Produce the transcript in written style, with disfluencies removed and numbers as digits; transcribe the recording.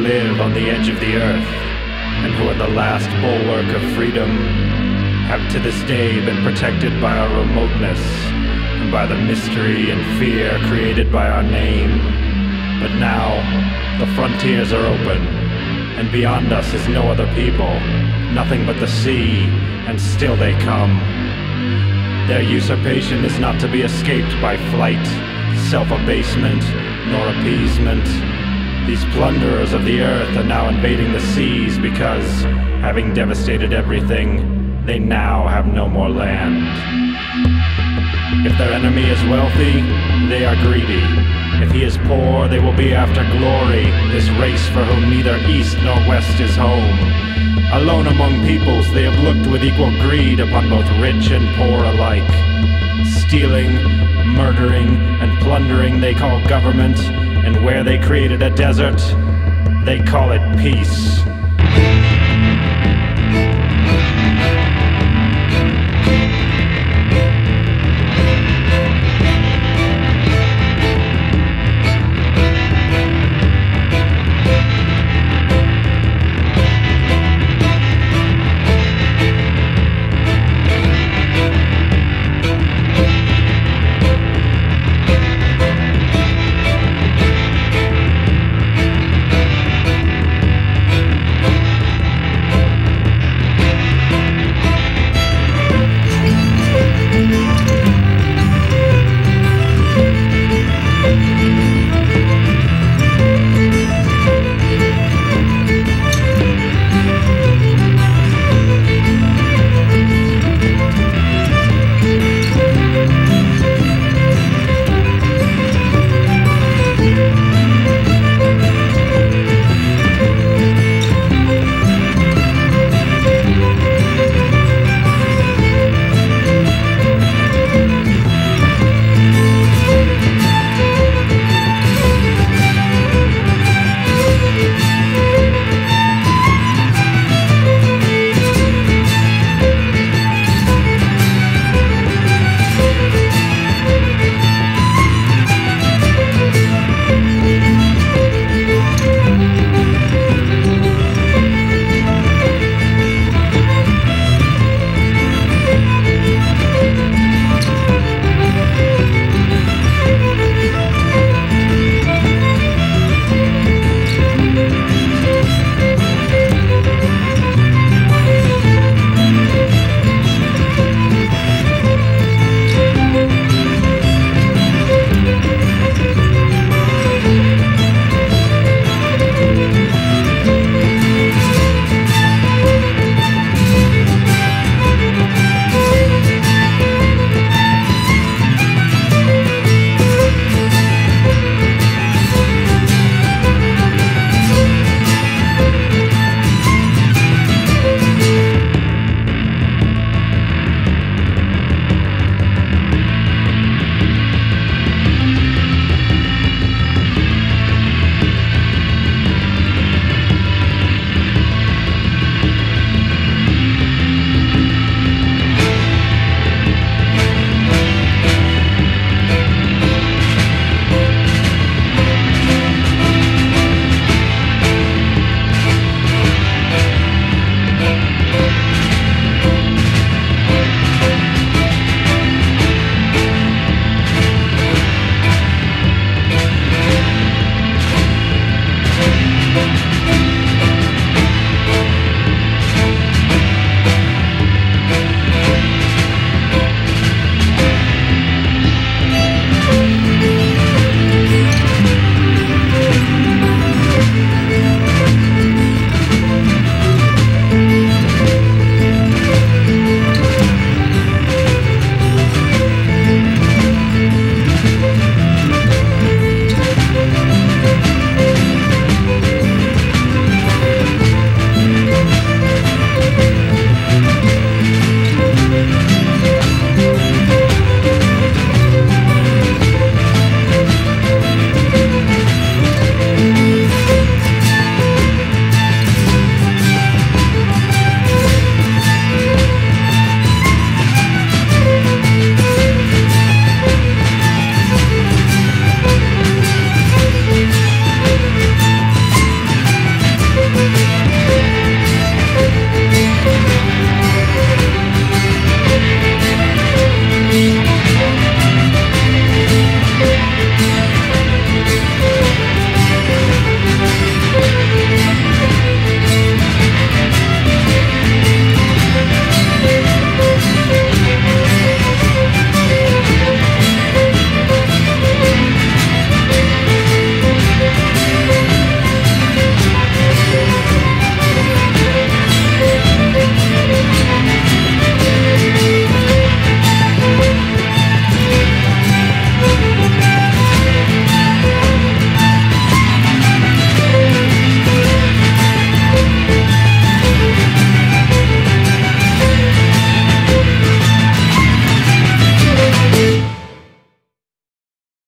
live on the edge of the earth, and who are the last bulwark of freedom, have to this day been protected by our remoteness, and by the mystery and fear created by our name. But now, the frontiers are open, and beyond us is no other people, nothing but the sea, and still they come. Their usurpation is not to be escaped by flight, self-abasement, nor appeasement. These plunderers of the earth are now invading the seas because, having devastated everything, they now have no more land. If their enemy is wealthy, they are greedy. If he is poor, they will be after glory, this race for whom neither east nor west is home. Alone among peoples, they have looked with equal greed upon both rich and poor alike. Stealing, murdering, and plundering they call government, and where they created a desert, they call it peace.